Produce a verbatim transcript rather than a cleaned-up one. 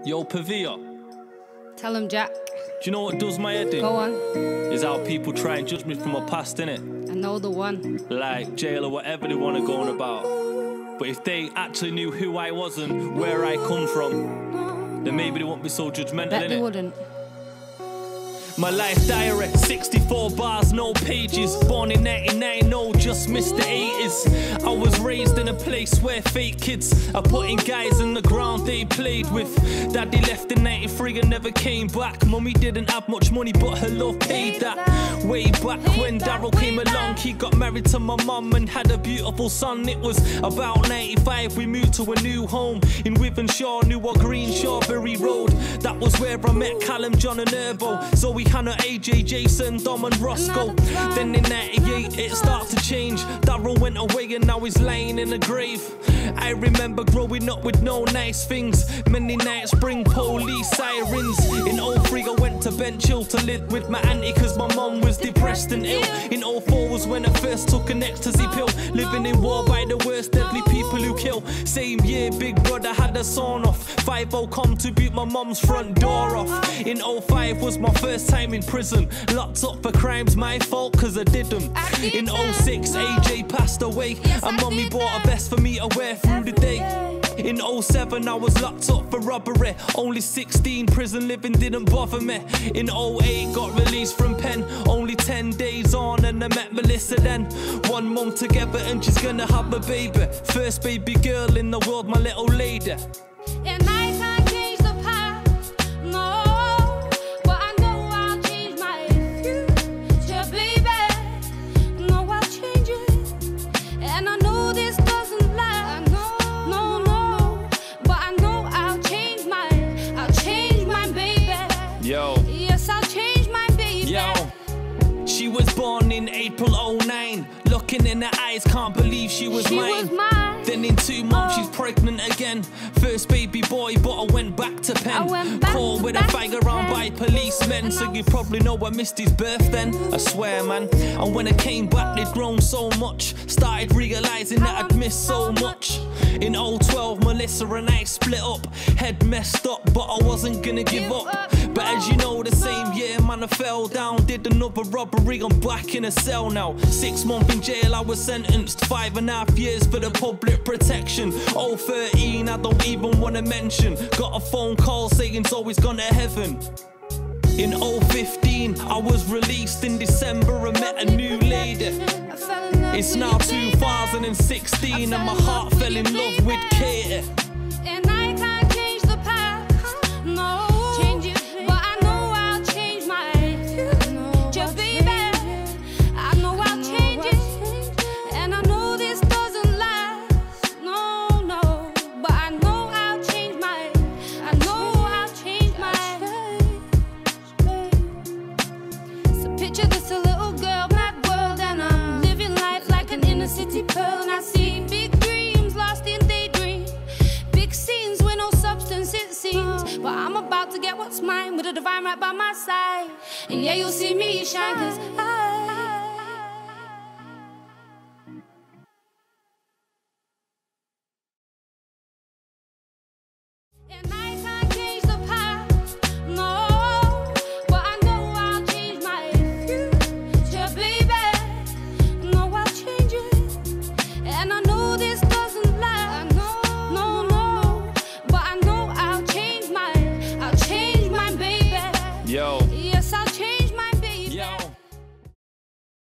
Yo, Pavia. Tell him, Jack. Do you know what does my head in? Go on. Is how people try and judge me from my past, innit? I know the one. Like jail or whatever they want to go on about. But if they actually knew who I was and where I come from, then maybe they won't be so judgmental, Bet innit? they wouldn't. My life diary, sixty-four bars, no pages. Born in ninety-nine, no, just missed the eighties. I was raised in a place where fake kids are putting guys in the ground they played with. Daddy left in ninety-three and never came back. Mummy didn't have much money, but her love paid that. Way back when Daryl came along, he got married to my mum and had a beautiful son. It was about ninety-five, we moved to a new home in Wivenshaw, New or Green, Shawberry Road. That was where I met Callum, John and Herbo. So we Hannah, A J, Jason, Dom and Roscoe. Then in ninety-eight it started to change. Daryl went away and now he's laying in a grave. I remember growing up with no nice things. Many nights bring police sirens. In oh three I went to Bench Hill to live with my auntie cause my mum was depressed and ill. In oh four was when I first took an ecstasy pill. Living in war by the worst deadly people who kill. Same year Big Brother had a sawn off. five oh come to beat my mum's front door off. In oh five was my first time in prison. Locked up for crimes my fault cause I did them. In oh six A J passed away and mummy bought a vest for me to wear through the day. In oh seven I was locked up for robbery. Only sixteen, prison living didn't bother me. In oh eight got released from pen. Only ten days on and I met Melissa then. One month together and she's gonna have a baby. First baby girl in the world, my little lady. And I can't change the past, no. But I know I'll change my future, baby. No, I'll change it. And I know this doesn't last, no, no. But I know I'll change my, I'll change my baby. Yo. Yes, I'll change my baby. Yo. She was born in April oh nine. Looking in her eyes, can't believe she was She mine. was mine. Then in two months she's pregnant again. First baby boy, but I went back to pen. I went back Caught with a back fag to around pen. by policemen. So you probably know I missed his birth then. I swear, man. And when I came back, they'd grown so much. Started realising that I'd missed so much. In oh twelve, Melissa and I split up. Head messed up, but I wasn't gonna give up. But as you know, the same year, man, I fell down. Did another robbery, I'm back in a cell now. Six months in jail, I was sentenced. Five and a half years for the public protection. oh thirteen, I don't even wanna mention. Got a phone call saying Zoe's gone to heaven. In oh fifteen, I was released in December and met a new lady. It's now two thousand sixteen and my heart fell in love with Katie. And I can't change the past, no. Change it, but I know I'll change my future, baby. I know I'll change it, and I know this doesn't last, no, no. But I know I'll change my, I know I'll change my. So picture this a little girl, mad world, and I'm living life like an inner city pearl, and I see big dreams lost in daydream. Big scenes with no substance it seems. But I'm about to get what's mine with the divine right by my side. And yeah, you'll see me shine cause I And I can't change the past, no. But I know I'll change my future, baby. No, I'll change it. And I know this doesn't last, no, no. But I know I'll change my, I'll change my baby. Yo.